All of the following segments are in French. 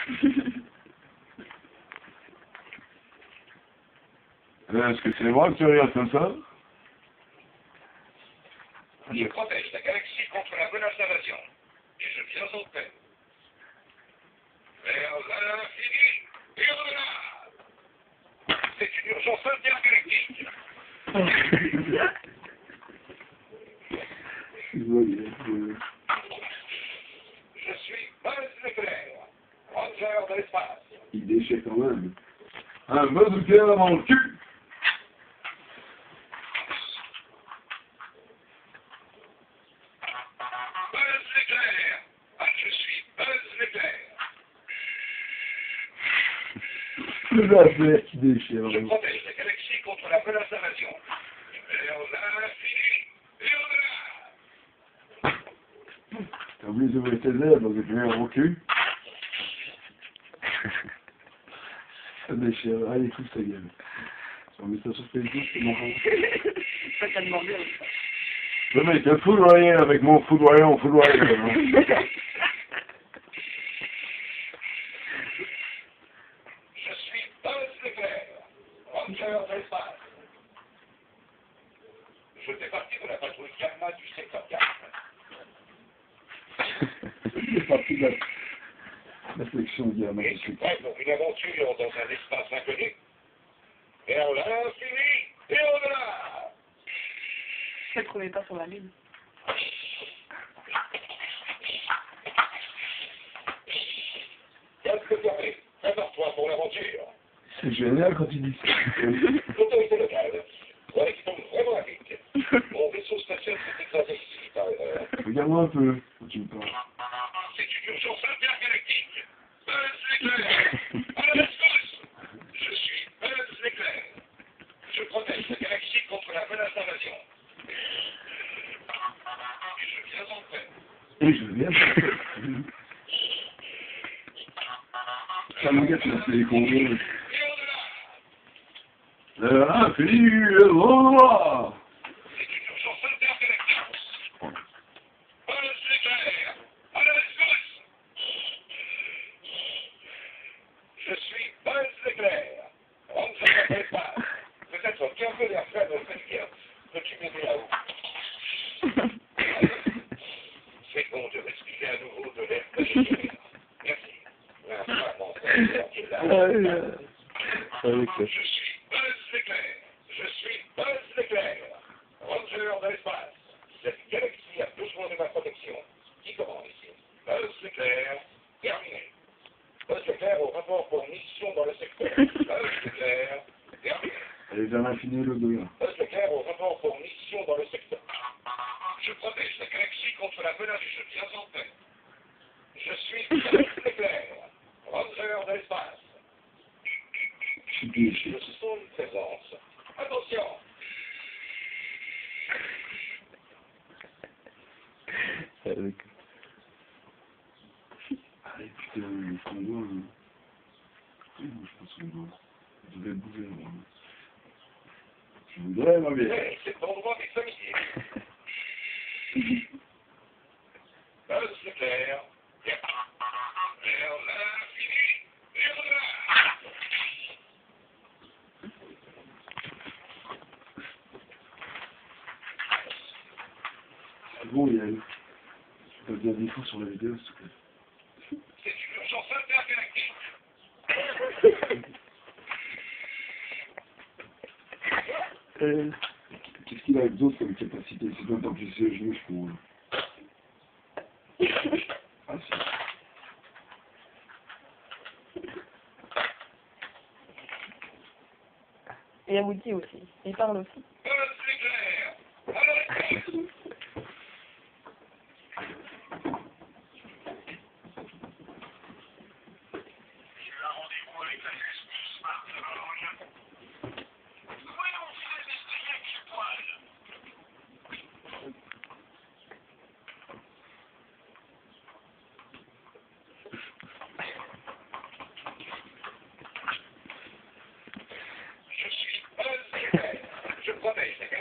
Est-ce que c'est moi que tu regardes comme ça? Je protège la galaxie contre la menace d'invasion. Et je viens en paix. Vers l'infini et au-delà. C'est une urgence intergalactique. Je suis Buzz l'éclair, Ranger de l'espace. Il déchire quand même. Un bazooka dans le cul! Buzz l'éclair. Ah, je suis Buzz l'éclair. Tout à fait, qui déchire. Je protège la galaxie contre la menace d'invasion. Vers l'infini et au-delà. T'as oublié d'ouvrir tes lèvres, donc tu mets au cul. Ça déchire. Allez, écoute ta gueule. On met ça sur Facebook, c'est marrant. Ça t'a demandé. Le mec a foudroyé avec mon foudroyant, foudroyé. Je suis Buzz l'éclair, Ranger de l'espace. Je fais partie de la patrouille Gamma du secteur 4. C'est parti de la section Gamma. Et je suis prêt pour une aventure dans un espace inconnu. Vers l'infini et au-delà. C'est le premier pas sur la lune. Casque fermé, prépare-toi pour l'aventure. C'est génial quand il dit ça. L'autorité locale. Ouais, qui tombe vraiment à pic. Mon vaisseau spatial s'est écrasé ici, par erreur. Regarde-moi un peu, quand tu me parles. C'est une urgence intergalactique. Buzz l'éclair. À la rescousse. Je suis Buzz l'éclair. Je protège la galaxie contre la menace d'invasion. Et je viens en paix. Et je viens. Ça m'agace, là, c'est les congés. Et au-delà. L'infini et au-delà. C'est une urgence intergalactique. Buzz l'éclair. À la rescousse. Je suis Buzz l'éclair. Ranger de l'espace. Peut-être qu'un peu d'air frais me fait bien. Peux-tu m'aider là-haut? C'est bon de respirer à nouveau de l'air purifié. Merci. Je suis Buzz l'éclair. Je suis Buzz l'éclair. Ranger de l'espace. Cette galaxie a besoin de ma protection. Qui commande ici? Buzz l'éclair. Terminé. Buzz l'éclair au rapport pour mission dans le secteur. Buzz l'éclair. Terminé. Allez vers l'infini et l'au-delà. Buzz l'éclair au rapport pour mission dans le secteur. Je protège la galaxie contre la menace. Je viens en paix. Je suis Buzz l'éclair. Ranger de l'espace. Je sens une présence. Attention. Allez, putain, le Congo, il bouge pas son dos. Il devait bouger, moi. Je voudrais, ma vieille. Hey, cet endroit est familier. Buzz l'éclair. Vers l'infini et au-delà. C'est bon, Yann. Tu peux bien des fois sur la vidéo, s'il te plaît. C'est une urgence intergalactique. Qu'est-ce qu'il a avec d'autres comme capacité? C'est pas tant qu'il sait jouer, je crois. Ah, si. Et il y a Woody aussi. Il parle aussi. Buzz l'éclair. À la rescousse. J'ai un rendez-vous avec la justice, Marc Delange. Voyons si les esprits qui poilent. Je suis Buzz l'éclair. Je protège la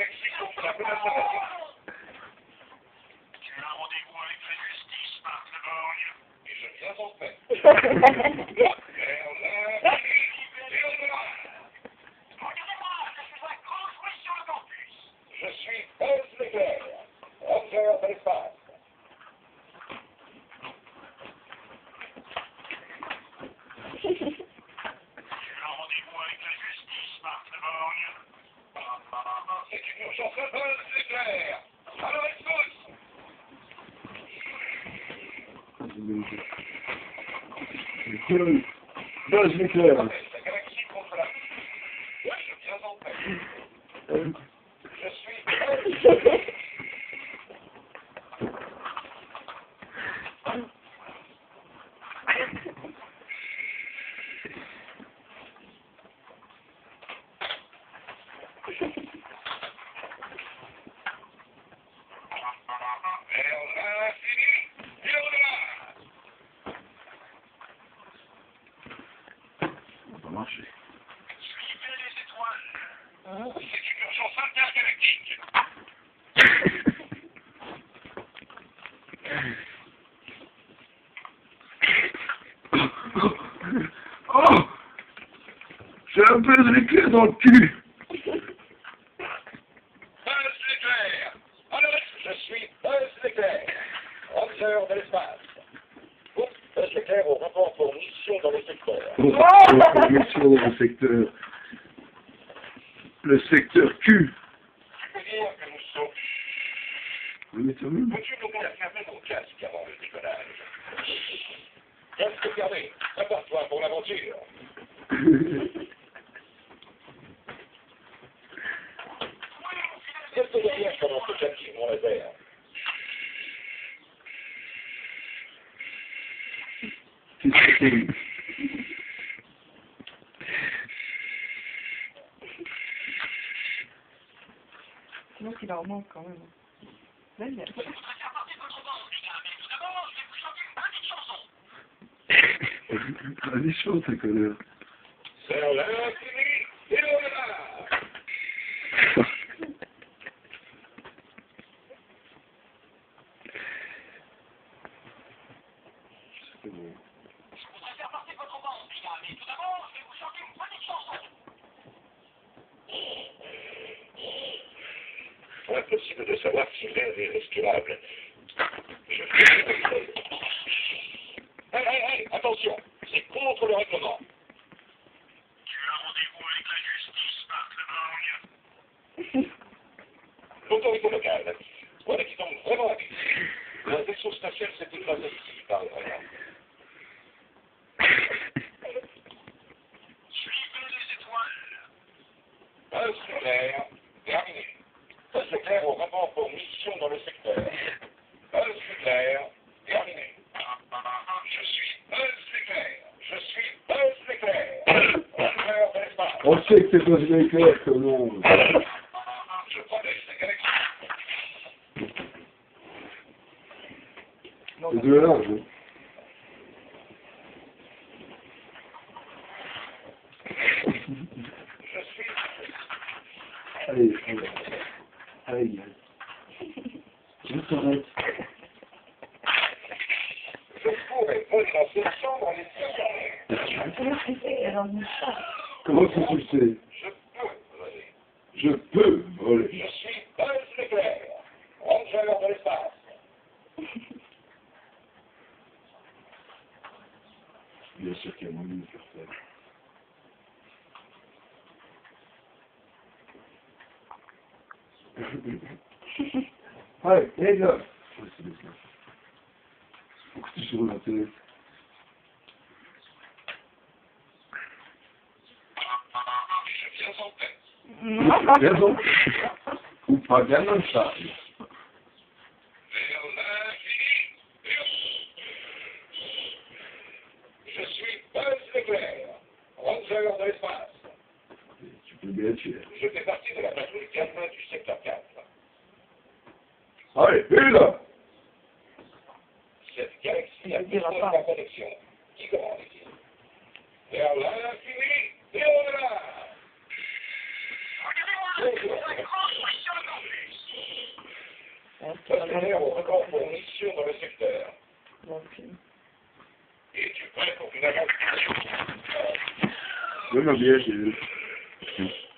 je viens en paix. Vers l'infini et au-delà. Regardez-moi, je suis un grand jouet sur le campus. Je suis Buzz l'éclair, ranger de l'espace. Rendez-vous avec la justice, Marc Leborgne. C'est une urgence à Buzz l'éclair. Alors écoute. Buzz l'éclair. La galaxie contre la... Ouais, je viens en paix. Je suis Buzz l'éclair. Vers l'infini et au-delà. Ça va pas marcher. Suivez les étoiles. C'est une urgence intergalactique. Oh! J'ai un peu de l'éclair dans le cul. Buzz l'éclair. Alors, je suis Buzz l'éclair, ranger de l'espace. Buzz l'éclair au rapport pour mission dans le secteur. Mission dans le secteur. Le secteur Q. Tu peux dire que nous sommes... Oui, mais quand même. Peux-tu nous fermer ton casque avant le décollage? Casque fermé. Prépare-toi pour l'aventure. Qu'est-ce que je viens pendant ce captif, mon laser? Qu'est-ce que c'est? Sinon, il leur manque quand même. Là, il y a... Je voudrais faire partie de votre bande, les gars, mais tout d'abord, je vais vous chanter une petite chanson. Allez, chaud, ta colère. Vers l'infini et au-delà. C'est bon. Je voudrais faire partie de votre bande, les gars, mais tout d'abord, je vais vous chanter une petite chanson. Impossible de savoir si l'air est respirable. Hey, attention, c'est contre le règlement. Tu as rendez-vous avec la justice, Marc Leborgne. L'autorité locale. Voilà qui tombe vraiment à pied. Un vaisseau spatial s'est écrasé ici, par exemple. Suivez les étoiles. Buzz l'éclair, terminé. Buzz l'éclair au rapport pour mission dans le secteur. Buzz l'éclair, terminé. Je suis Buzz l'éclair. Je suis Buzz l'éclair. Ranger de l'espace. On sait que c'est Buzz l'éclair, comment. Je protège la galaxie. C'est de l'âge, hein. Je suis... Allez, allez. Allez, gars. Je t'arrête. Je pourrais voler dans cette chambre les Comment ça tu le sais? Je peux voler. Je peux voler. Je suis Buzz l'éclair, ranger de l'espace. Bien sûr qu'il y a moyen de faire ça. Allez, les gars. Ouais, c'est bien ça. Faut que tu sur la télé. Je viens en paix. Raison. Ou pas gamin ça. Vers l'infini. Je suis Buzz l'éclair, ranger de l'espace. Tu peux bien tuer. Je fais partie de la patrouille gamma du secteur 4. Allez, et là. Cette galaxie a Il dira besoin pas. de la connexion. Qui commande ici? Vers l'infini et au-delà. Regardez-moi, je suis un grand jouet sur le campus. Buzz l'éclair au record pour mission dans le secteur. Dans le film. prêt pour une aventure. Donne-moi bien, Gilles.